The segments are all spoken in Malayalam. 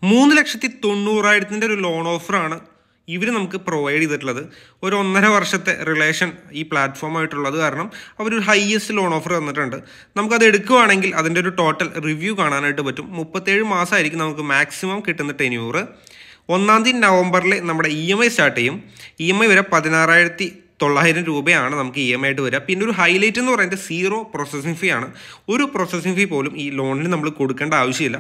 3,90,000 ഒരു ലോൺ ഓഫറാണ് ഇവർ നമുക്ക് പ്രൊവൈഡ് ചെയ്തിട്ടുള്ളത്. ഒരു 1.5 വർഷത്തെ റിലേഷൻ ഈ പ്ലാറ്റ്ഫോമായിട്ടുള്ളത് കാരണം അവരൊരു ഹയസ്റ്റ് ലോൺ ഓഫർ തന്നിട്ടുണ്ട്. നമുക്കത് എടുക്കുകയാണെങ്കിൽ അതിൻ്റെ ഒരു ടോട്ടൽ റിവ്യൂ കാണാനായിട്ട് പറ്റും. 37 മാസമായിരിക്കും നമുക്ക് മാക്സിമം കിട്ടുന്ന ടെന്യൂർ. 1 നവംബറിൽ നമ്മുടെ EMI സ്റ്റാർട്ട് ചെയ്യും. EMI വരെ 16,900 രൂപയാണ് നമുക്ക് EMI ആയിട്ട് വരിക. പിന്നെ ഒരു ഹൈലൈറ്റ് എന്ന് പറയുന്നത് 0 പ്രോസസ്സിംഗ് ഫീ ആണ്. ഒരു പ്രോസസ്സിംഗ് ഫീ പോലും ഈ ലോണിന് നമ്മൾ കൊടുക്കേണ്ട ആവശ്യമില്ല.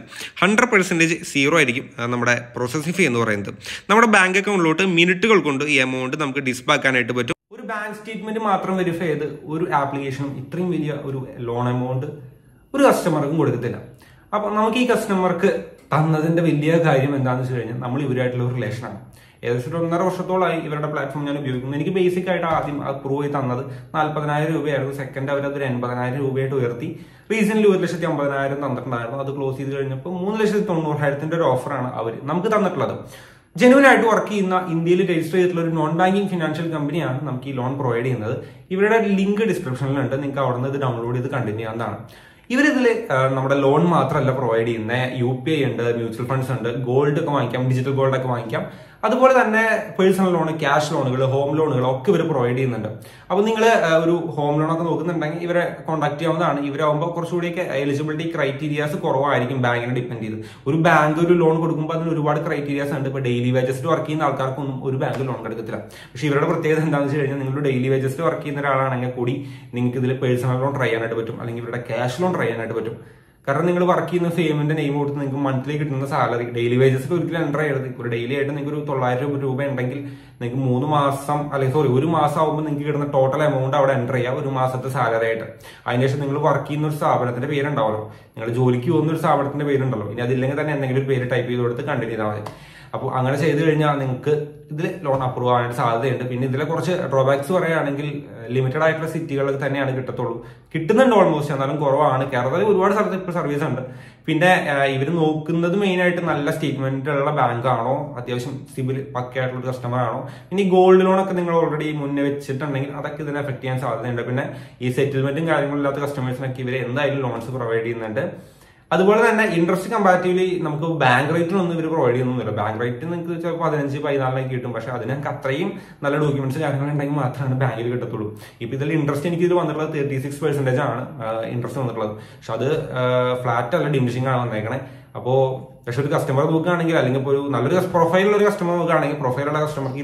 100% 0 ആയിരിക്കും നമ്മുടെ പ്രോസസ്സിംഗ് ഫീ എന്ന് പറയുന്നത്. നമ്മുടെ ബാങ്ക് അക്കൗണ്ടിലോട്ട് മിനിറ്റുകൾ കൊണ്ട് ഈ എമൗണ്ട് നമുക്ക് ഡിസ്പാക്കാനായിട്ട് പറ്റും. ഒരു ബാങ്ക് സ്റ്റേറ്റ്മെന്റ് മാത്രം വെരിഫൈ ചെയ്ത് ഒരു ആപ്ലിക്കേഷനും ഇത്രയും വലിയ ഒരു ലോൺ എമൗണ്ട് ഒരു കസ്റ്റമർക്കും കൊടുക്കത്തില്ല. അപ്പൊ നമുക്ക് ഈ കസ്റ്റമർക്ക് തന്നതിന്റെ വലിയ കാര്യം എന്താണെന്ന് വെച്ച് കഴിഞ്ഞാൽ നമ്മൾ ഇവരായിട്ടുള്ള ഒരു റിലേഷനാണ്. ഏകദേശം 1.5 വർഷത്തോളമായി ഇവരുടെ പ്ലാറ്റ്ഫോം ഞാൻ ഉപയോഗിക്കുന്നത്. എനിക്ക് ബേസിക് ആയിട്ട് ആദ്യം അപ്രൂവ് ചെയ്ത് തന്നത് 40,000 രൂപയായിരുന്നു. സെക്കൻഡ് അവരത് 80,000 രൂപയായിട്ട് ഉയർത്തി. റീസെന്റ് 1,50,000 തന്നിട്ടുണ്ടായിരുന്നു. അത് ക്ലോസ് ചെയ്ത് കഴിഞ്ഞപ്പോൾ 3,90,000 ഒരു ഓഫറാണ് അവർ നമുക്ക് തന്നിട്ടുള്ളത്. ജെനുവൻ ആയിട്ട് വർക്ക് ചെയ്യുന്ന ഇന്ത്യയിൽ രജിസ്റ്റർ ചെയ്തിട്ടുള്ള ഒരു നോൺ ബാങ്കിങ് ഫിനാൻഷ്യൽ കമ്പനിയാണ് നമുക്ക് ഈ ലോൺ പ്രൊവൈഡ് ചെയ്യുന്നത്. ഇവരുടെ ലിങ്ക് ഡിസ്ക്രിപ്ഷനിലുണ്ട്. നിങ്ങൾക്ക് അവിടെ നിന്ന് ഇത് ഡൗൺലോഡ് ചെയ്ത് കണ്ടിന്യൂ ചെയ്യാവുന്നതാണ്. ഇവരിതിൽ നമ്മുടെ ലോൺ മാത്രമല്ല പ്രൊവൈഡ് ചെയ്യുന്നത്. UPI ഉണ്ട്, മ്യൂച്വൽ ഫണ്ട്സ് ഉണ്ട്, ഗോൾഡ് ഒക്കെ വാങ്ങിക്കാം, ഡിജിറ്റൽ ഗോൾഡ് ഒക്കെ വാങ്ങിക്കാം. അതുപോലെ തന്നെ പേഴ്സണൽ ലോൺ, ക്യാഷ് ലോണുകൾ, ഹോം ലോണുകൾ ഒക്കെ ഇവർ പ്രൊവൈഡ് ചെയ്യുന്നുണ്ട്. അപ്പൊ നിങ്ങൾ ഒരു ഹോം ലോൺ ഒക്കെ നോക്കുന്നുണ്ടെങ്കിൽ ഇവരെ കോൺടാക്ട് ചെയ്യാവുന്നതാണ്. ഇവരാകുമ്പോൾ കുറച്ചുകൂടിയൊക്കെ എലിജിബിലിറ്റി ക്രൈറ്റീരിയാസ് കുറവായിരിക്കും ബാങ്കിനെ ഡിപ്പെൻഡ് ചെയ്ത്. ഒരു ബാങ്ക് ഒരു ലോൺ കൊടുക്കുമ്പോൾ അതിന് ഒരുപാട് ക്രൈറ്റീരിയാസ് ഉണ്ട്. ഇപ്പൊ ഡെയിലി വേജസിൽ വർക്ക് ചെയ്യുന്ന ആൾക്കാർക്കൊന്നും ഒരു ബാങ്ക് ലോൺ എടുക്കത്തില്ല. പക്ഷെ ഇവരുടെ പ്രത്യേകത എന്താണെന്ന് വെച്ച് കഴിഞ്ഞാൽ നിങ്ങൾ ഡെയിലി വേജസിൽ വർക്ക് ചെയ്യുന്ന ഒരാളാണെങ്കിൽ കൂടി നിങ്ങൾക്ക് ഇതിൽ പേഴ്സണൽ ലോൺ ട്രൈ ചെയ്യാനായിട്ട് പറ്റും, അല്ലെങ്കിൽ ഇവരുടെ ക്യാഷ് ലോൺ ട്രൈ ചെയ്യാനായിട്ട് പറ്റും. കാരണം നിങ്ങൾ വർക്ക് ചെയ്യുന്ന ഫേമിന്റെ നെയിം കൊടുത്ത് നിങ്ങൾക്ക് മന്ത്ലി കിട്ടുന്ന സാലറി ഡെയിലി വേജസിൽ ഒരിക്കലും എൻ്റർ ചെയ്യരുത്. ഒരു ഡെയിലി ആയിട്ട് നിങ്ങൾക്ക് ഒരു 900 രൂപ ഉണ്ടെങ്കിൽ നിങ്ങൾക്ക് 3 മാസം അല്ലെങ്കിൽ ഒരു മാസം ആകുമ്പോൾ നിങ്ങൾക്ക് കിട്ടുന്ന ടോട്ടൽ എമൗണ്ട് അവിടെ എൻ്റർ ചെയ്യാം, ഒരു മാസത്തെ സാലറി ആയിട്ട്. അതിനുശേഷം നിങ്ങൾ വർക്ക് ചെയ്യുന്ന ഒരു സ്ഥാപനത്തിന്റെ പേരുണ്ടാവല്ലോ, നിങ്ങൾ ജോലിക്ക് പോകുന്ന ഒരു സ്ഥാപനത്തിന്റെ പേരുണ്ടല്ലോ, ഇനി അതില്ലെങ്കിൽ തന്നെ എന്തെങ്കിലും ഒരു പേര് ടൈപ്പ് ചെയ്ത് കൊടുത്ത് കണ്ടിന്യൂ ചെയ്താൽ മതി. അപ്പോൾ അങ്ങനെ ചെയ്ത് കഴിഞ്ഞാൽ നിങ്ങൾക്ക് ഇതിൽ ലോൺ അപ്രൂവ് ആവാനായിട്ട് സാധ്യതയുണ്ട്. പിന്നെ ഇതിലെ കുറച്ച് ഡ്രോബാക്സ് പറയുകയാണെങ്കിൽ ലിമിറ്റഡ് ആയിട്ടുള്ള സിറ്റികളിൽ തന്നെയാണ് കിട്ടത്തുള്ളൂ. കിട്ടുന്നുണ്ട് ഓൾമോസ്റ്റ്, എന്നാലും കുറവാണ്. കേരളത്തിൽ ഒരുപാട് സ്ഥലത്ത് ഇപ്പോൾ സർവീസ് ഉണ്ട്. പിന്നെ ഇവർ നോക്കുന്നത് മെയിൻ ആയിട്ട് നല്ല സ്റ്റേറ്റ്മെന്റ് ഉള്ള ബാങ്ക് ആണോ, അത്യാവശ്യം സിബിൽ പക്കയായിട്ടുള്ള കസ്റ്റമർ ആണോ. ഇനി ഗോൾഡ് ലോൺ ഒക്കെ നിങ്ങൾ ഓൾറെഡി മുന്നേ വെച്ചിട്ടുണ്ടെങ്കിൽ അതൊക്കെ ഇതിനെ എഫക്ട് ചെയ്യാൻ സാധ്യതയുണ്ട്. പിന്നെ ഈ സെറ്റിൽമെന്റും കാര്യങ്ങളും ഇല്ലാത്ത കസ്റ്റമേഴ്സിനൊക്കെ ഇവർ എന്തായാലും ലോൺസ് പ്രൊവൈഡ് ചെയ്യുന്നുണ്ട്. അതുപോലെ തന്നെ ഇൻട്രസ്റ്റ് കമ്പാരിറ്റീവ്ലി നമുക്ക് ബാങ്ക് റേറ്റിനൊന്നും ഇവർ പ്രൊവൈഡ് ചെയ്യുന്നില്ല. ബാങ്ക് റേറ്റ് നിങ്ങൾക്ക് ചിലപ്പോൾ 15-14 കിട്ടും. പക്ഷെ അതിനൊക്കെ അത്രയും നല്ല ഡോക്യുമെന്റ്സ് കാര്യങ്ങളുണ്ടെങ്കിൽ മാത്രമാണ് ബാങ്കിൽ കിട്ടത്തുള്ളൂ. ഇപ്പൊ ഇതിൽ ഇൻട്രസ്റ്റ് എനിക്ക് ഇത് വന്നിട്ടുള്ളത് 36% ആണ് ഇൻട്രസ്റ്റ് വന്നിട്ടുള്ളത്. പക്ഷെ അത് ഫ്ലാറ്റ് അല്ല, ഡിമിനിഷിംഗ് ആണ് വന്നേക്കണേ. അപ്പോ പക്ഷെ ഒരു കസ്റ്റമർ നോക്കുകയാണെങ്കിൽ, അല്ലെങ്കിൽ ഇപ്പോൾ ഒരു നല്ലൊരു പ്രൊഫൈലുള്ള ഒരു കസ്റ്റമർ നോക്കുകയാണെങ്കിൽ, പ്രൊഫൈലുള്ള കസ്റ്റമർക്ക്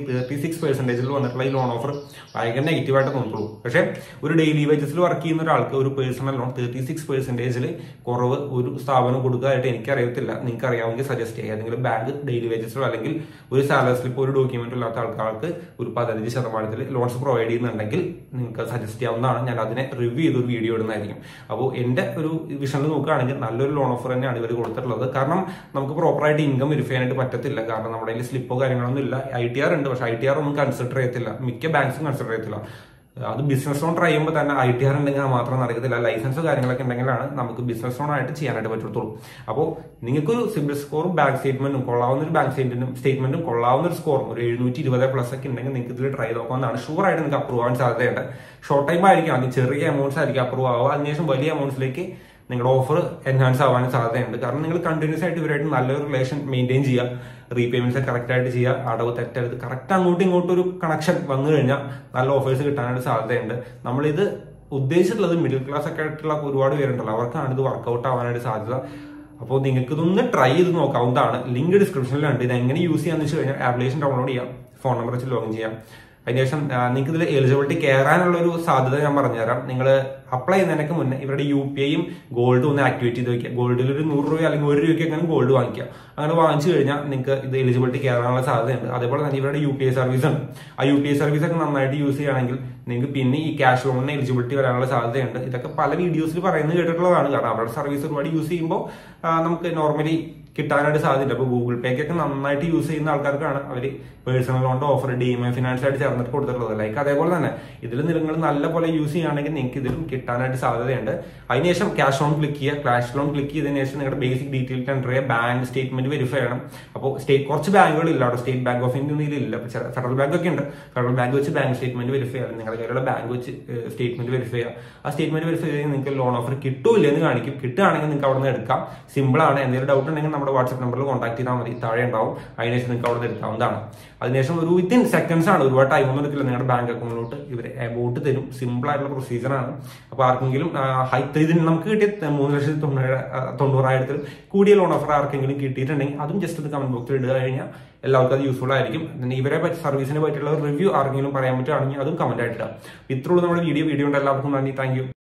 36% വന്നിട്ടുള്ള ഈ ലോൺ ഓഫർ ഭയങ്കര നെഗറ്റീവായിട്ട് തോന്നുള്ളൂ. പക്ഷെ ഒരു ഡെയിലി വേജസിൽ വർക്ക് ചെയ്യുന്ന ഒരാൾക്ക് ഒരു പേഴ്സണൽ ലോൺ 36% കുറവ് ഒരു സ്ഥാപനം കൊടുക്കാനായിട്ട് എനിക്കറിയത്തില്ല. നിങ്ങൾക്ക് അറിയാമെങ്കിൽ സജസ്റ്റ് ചെയ്യുക. ഏതെങ്കിലും ബാങ്ക് ഡെയിലി വേജസിലോ അല്ലെങ്കിൽ ഒരു സാലറി സ്ലിപ്പ് ഒരു ഡോക്യുമെന്റ് ഇല്ലാത്ത ആൾക്കാർക്ക് ഒരു 15% ലോൺസ് പ്രൊവൈഡ് ചെയ്യുന്നുണ്ടെങ്കിൽ നിങ്ങൾക്ക് സജസ്റ്റ് ചെയ്യാവുന്നതാണ്. ഞാൻ അതിനെ റിവ്യൂ ചെയ്തൊരു വീഡിയോ ഇടുന്നതായിരിക്കും. അപ്പോൾ എന്റെ ഒരു വിഷനിൽ നോക്കുകയാണെങ്കിൽ നല്ലൊരു ലോൺ ഓഫർ തന്നെയാണ് ഇവർ കൊടുത്തിട്ടുള്ളത്. കാരണം നമുക്ക് പ്രോപ്പറായിട്ട് ഇൻകം വെരിഫൈ ചെയ്യാനായിട്ട് പറ്റത്തില്ല. കാരണം നമ്മുടെ കയ്യിൽ സ്ലിപ്പോ കാര്യങ്ങളൊന്നും ഇല്ല. ITR ഉണ്ട്, പക്ഷെ ITR ഒന്നും കൺസിഡർ ചെയ്യത്തില്ല. മിക്ക ബാങ്ക്സും കൺസിഡർ ചെയ്യത്തില്ല. അത് ബിസിനസ് ലോൺ ട്രൈ ചെയ്യുമ്പോൾ തന്നെ ITR ഉണ്ടെങ്കിൽ മാത്രം നടക്കത്തില്ല. ലൈസൻസ് കാര്യങ്ങളൊക്കെ ഉണ്ടെങ്കിലാണ് നമുക്ക് ബിസിനസ് ലോൺ ആയിട്ട് ചെയ്യാനായിട്ട് പറ്റത്തുള്ളൂ. അപ്പോൾ നിങ്ങൾക്കൊരു സിബിൽ സ്കോറും ബാങ്ക് സ്റ്റേറ്റ്മെന്റും കൊള്ളാവുന്ന ഒരു ബാങ്ക് സ്റ്റേറ്റ്മെന്റും കൊള്ളാവുന്ന ഒരു സ്കോറും ഒരു 720+ ഒക്കെ ഉണ്ടെങ്കിൽ നിങ്ങൾക്ക് ഇതിൽ ട്രൈ നോക്കാവുന്നതാണ്. ഷുവർ ആയിട്ട് നിങ്ങൾക്ക് അപ്രൂവ് ആവാൻ സാധ്യതയുണ്ട്. ഷോർട്ട് ടൈം ആയിരിക്കും, ആദ്യം ചെറിയ എമൗണ്ട്സ് ആയിരിക്കും അപ്രൂവ് ആവുക. അതിനുശേഷം വലിയ എമൗണ്ട്സിലേക്ക് നിങ്ങളുടെ ഓഫർ എൻഹാൻസ് ആവാനും സാധ്യതയുണ്ട്. കാരണം നിങ്ങൾ കണ്ടിന്യൂസ് ആയിട്ട് ഇവരായിട്ട് നല്ലൊരു റിലേഷൻ മെയിൻറ്റെയിൻ ചെയ്യുക, റീപേയ്മെന്റ്സ് കറക്റ്റ് ആയിട്ട് ചെയ്യുക, അടവ് തെറ്റരുത്, കറക്റ്റ് അങ്ങോട്ടും ഇങ്ങോട്ടും ഒരു കണക്ഷൻ വന്നു കഴിഞ്ഞാൽ നല്ല ഓഫേഴ്സ് കിട്ടാനായിട്ട് സാധ്യതയുണ്ട്. നമ്മളിത് ഉദ്ദേശിച്ചിട്ടുള്ളത് മിഡിൽ ക്ലാസ് ഒക്കെ ആയിട്ടുള്ള ഒരുപാട് പേരുണ്ടല്ലോ, അവർക്കാണ് ഇത് വർക്കൗട്ട് ആവാനായിട്ട് സാധ്യത. അപ്പോൾ നിങ്ങൾക്ക് ഇതൊന്ന് ട്രൈ ചെയ്ത് നോക്കാവുന്നതാണ്. ലിങ്ക് ഡിസ്ക്രിപ്ഷനിലുണ്ട്. ഇത് എങ്ങനെ യൂസ് ചെയ്യാന്ന് വെച്ച് കഴിഞ്ഞാൽ ആപ്ലിക്കേഷൻ ഡൗൺലോഡ് ചെയ്യാം, ഫോൺ നമ്പർ വെച്ച് ലോഗിൻ ചെയ്യാം. അതിനുശേഷം നിങ്ങൾക്ക് ഇതിൽ എലിജിബിലിറ്റി കയറാനുള്ള ഒരു സാധ്യത ഞാൻ പറഞ്ഞുതരാം. നിങ്ങൾ അപ്ലൈ ചെയ്യുന്നതിനൊക്കെ മുന്നേ ഇവരുടെ UPIയും ഗോൾഡും ഒന്ന് ആക്ടിവേറ്റ് ചെയ്ത് വയ്ക്കുക. ഗോൾഡിൽ ഒരു 100 രൂപ അല്ലെങ്കിൽ 1 രൂപയ്ക്ക് അങ്ങനെ ഗോൾഡ് വാങ്ങിക്കുക. അങ്ങനെ വാങ്ങിച്ചു കഴിഞ്ഞാൽ നിങ്ങൾക്ക് ഇത് എലിജിബിലിറ്റി കയറാനുള്ള സാധ്യതയുണ്ട്. അതേപോലെ തന്നെ ഇവരുടെ UPI സർവീസ് ഉണ്ട്. ആ UPI സർവീസ് ഒക്കെ നന്നായിട്ട് യൂസ് ചെയ്യുകയാണെങ്കിൽ നിങ്ങൾക്ക് പിന്നെ ഈ ക്യാഷ് ലോണിന് എലിജിബിലിറ്റി വരാനുള്ള സാധ്യതയുണ്ട്. ഇതൊക്കെ പല വീഡിയോസിൽ പറയുന്നത് കേട്ടിട്ടുള്ളതാണ്. കാരണം അവരുടെ സർവീസ് ഒരുപാട് യൂസ് ചെയ്യുമ്പോൾ നമുക്ക് നോർമലി കിട്ടാനായിട്ട് സാധ്യത. അപ്പൊ ഗൂഗിൾ പേക്കൊക്കെ നന്നായിട്ട് യൂസ് ചെയ്യുന്ന ആൾക്കാർക്കാണ് അവർ പേഴ്സണൽ ലോണിന്റെ ഓഫർ DMI ഫിനാൻസ് ആയിട്ട് ചേർന്നിട്ട് കൊടുത്തിട്ടുള്ളത്. ലൈക്ക് അതേപോലെ തന്നെ ഇതിൽ നിങ്ങൾ നല്ല പോലെ യൂസ് ചെയ്യുകയാണെങ്കിൽ നിങ്ങൾക്ക് ഇതിലും കിട്ടാനായിട്ട് സാധ്യതയുണ്ട്. അതിനുശേഷം ക്യാഷ് ലോൺ ക്ലിക്ക് ചെയ്യുക. ക്യാഷ് ലോൺ ക്ലിക്ക് ചെയ്തതിനു ശേഷം നിങ്ങളുടെ ബേസിക് ഡീറ്റെയിൽസ് എൻ്റർ ചെയ്യുക. ബാങ്ക് സ്റ്റേറ്റ്മെന്റ് വെരിഫൈ ചെയ്യണം. അപ്പോൾ കുറച്ച് ബാങ്കുകളില്ല അവിടെ. സ്റ്റേറ്റ് ബാങ്ക് ഓഫ് ഇന്ത്യ ഒന്നും ഇല്ല. ഫെഡറൽ ബാങ്ക് ഒക്കെ ഉണ്ട്. ഫെഡറൽ ബാങ്ക് വെച്ച് ബാങ്ക് സ്റ്റേറ്റ്മെന്റ് വെരിഫൈ ചെയ്യാം. നിങ്ങളുടെ കയ്യിലുള്ള ബാങ്ക് വെച്ച് സ്റ്റേറ്റ്മെന്റ് വെരിഫൈ ചെയ്യുക. ആ സ്റ്റേറ്റ്മെന്റ് വെരിഫൈ ചെയ്ത് നിങ്ങൾക്ക് ലോൺ ഓഫർ കിട്ടൂല്ല എന്ന് കാണിക്കും. കിട്ടുകയാണെങ്കിൽ നിങ്ങൾക്ക് അവിടെ നിന്ന് എടുക്കാം. സിമ്പിൾ ആണ്. എന്തെങ്കിലും ഡൗട്ട് ഉണ്ടെങ്കിൽ നമ്മുടെ നമ്മുടെ വാട്സ്ആപ്പ് നമ്പറിൽ കോൺടാക്ട് ചെയ്താൽ മതി. താഴെ ഉണ്ടാവും. അതിനുശേഷം നിങ്ങൾക്ക് അവിടെ നിന്ന് എടുക്കാവുന്നതാണ്. അതിനുശേഷം ഒരു വിത്തിൻ സെക്കൻഡ്സ് ആണ്, ഒരുപാട് ടൈമൊന്നും എടുക്കില്ല. നിങ്ങളുടെ ബാങ്ക് അക്കൗണ്ടിലോട്ട് ഇവർ എമൗണ്ട് തരും. സിമ്പിൾ ആയിട്ടുള്ള പ്രൊസീജിയറാണ്. അപ്പോൾ ആർക്കെങ്കിലും ഇതിന് നമുക്ക് കിട്ടിയ 3,90,000 കൂടിയ ലോൺ ഓഫർ ആർക്കെങ്കിലും കിട്ടിയിട്ടുണ്ടെങ്കിൽ അതും ജസ്റ്റ് ഒന്ന് കമന്റ് ബോക്സിൽ ഇടുക കഴിഞ്ഞാൽ എല്ലാവർക്കും അത് യൂസ്ഫുൾ ആയിരിക്കും. ഇവരെ സർവീസിനെ പറ്റിയുള്ള റിവ്യൂ ആർക്കെങ്കിലും പറയാൻ പറ്റുകയാണെങ്കിൽ അതും കമന്റ് ആയിട്ട് ഇടാം. ഇത്രയുള്ളൂ നമ്മുടെ വീഡിയോ ഉണ്ട്. എല്ലാവർക്കും നന്ദി. Thank U.